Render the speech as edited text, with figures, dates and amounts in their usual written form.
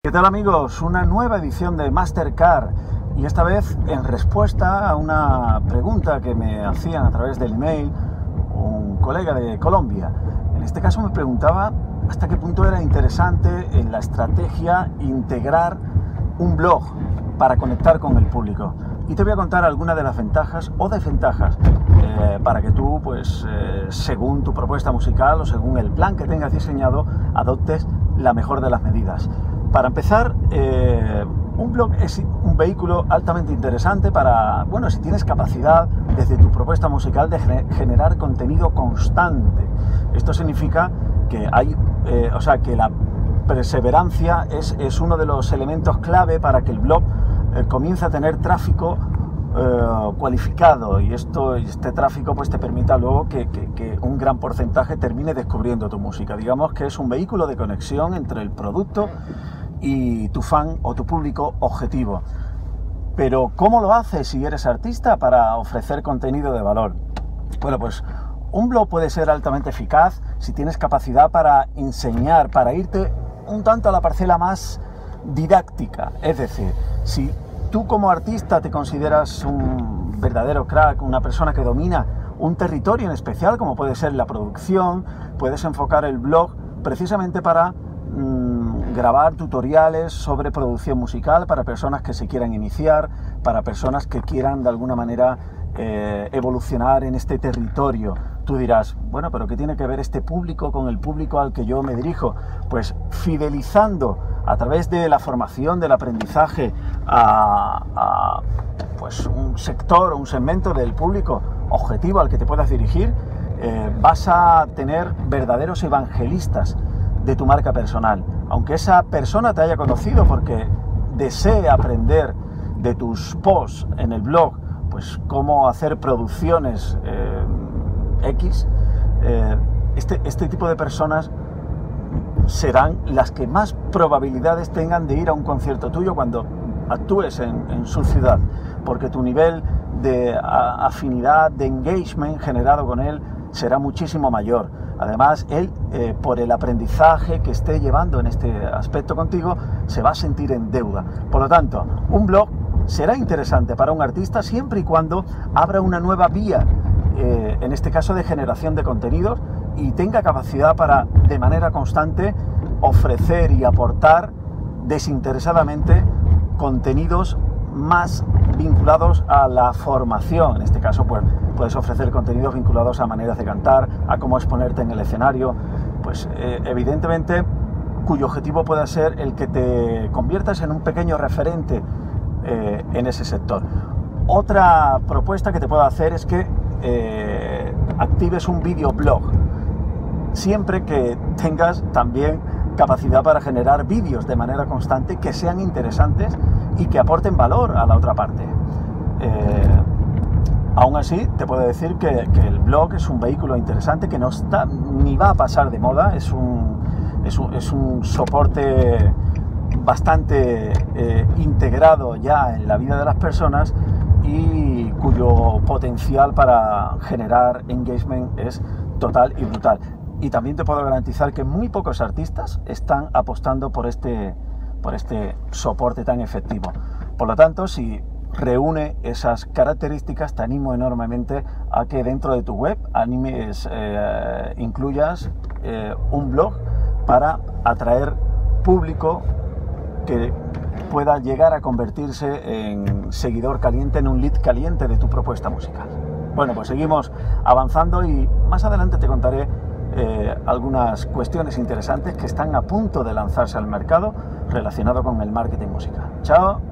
¿Qué tal, amigos? Una nueva edición de Mastercard, y esta vez en respuesta a una pregunta que me hacían a través del email un colega de Colombia. En este caso me preguntaba hasta qué punto era interesante en la estrategia integrar un blog para conectar con el público. Y te voy a contar algunas de las ventajas o desventajas para que tú, según tu propuesta musical o según el plan que tengas diseñado, adoptes la mejor de las medidas. Para empezar, un blog es un vehículo altamente interesante para, si tienes capacidad desde tu propuesta musical de generar contenido constante. Esto significa que que la perseverancia es uno de los elementos clave para que el blog comience a tener tráfico cualificado, y este tráfico te permita luego que un gran porcentaje termine descubriendo tu música. Digamos que es un vehículo de conexión entre el producto y tu fan o tu público objetivo. Pero ¿cómo lo haces si eres artista para ofrecer contenido de valor? Un blog puede ser altamente eficaz si tienes capacidad para enseñar, para irte un tanto a la parcela más didáctica. Es decir, si tú como artista te consideras un verdadero crack, una persona que domina un territorio en especial, como puede ser la producción, puedes enfocar el blog precisamente para grabar tutoriales sobre producción musical para personas que se quieran iniciar, para personas que quieran de alguna manera evolucionar en este territorio. Tú dirás, pero ¿qué tiene que ver este público con el público al que yo me dirijo? Pues fidelizando a través de la formación, del aprendizaje a un sector o un segmento del público objetivo al que te puedas dirigir, vas a tener verdaderos evangelistas de tu marca personal. Aunque esa persona te haya conocido porque desee aprender de tus posts en el blog, cómo hacer producciones X, este tipo de personas serán las que más probabilidades tengan de ir a un concierto tuyo cuando actúes en su ciudad, porque tu nivel de afinidad, de engagement generado con él será muchísimo mayor. Además, él, por el aprendizaje que esté llevando en este aspecto contigo, se va a sentir en deuda. Por lo tanto, un blog será interesante para un artista siempre y cuando abra una nueva vía, en este caso de generación de contenidos, y tenga capacidad para, de manera constante, ofrecer y aportar desinteresadamente contenidos más vinculados a la formación. En este caso, puedes ofrecer contenidos vinculados a maneras de cantar, a cómo exponerte en el escenario, evidentemente, cuyo objetivo pueda ser el que te conviertas en un pequeño referente en ese sector. Otra propuesta que te puedo hacer es que actives un videoblog, siempre que tengas también capacidad para generar vídeos de manera constante que sean interesantes y que aporten valor a la otra parte. Aún así, te puedo decir que el blog es un vehículo interesante que no está ni va a pasar de moda. Es un soporte bastante integrado ya en la vida de las personas y cuyo potencial para generar engagement es total y brutal. Y también te puedo garantizar que muy pocos artistas están apostando por este soporte tan efectivo. Por lo tanto, si reúne esas características, te animo enormemente a que dentro de tu web incluyas un blog para atraer público que pueda llegar a convertirse en seguidor caliente, en un lead caliente de tu propuesta musical. Seguimos avanzando y más adelante te contaré algunas cuestiones interesantes que están a punto de lanzarse al mercado relacionado con el marketing musical. ¡Chao!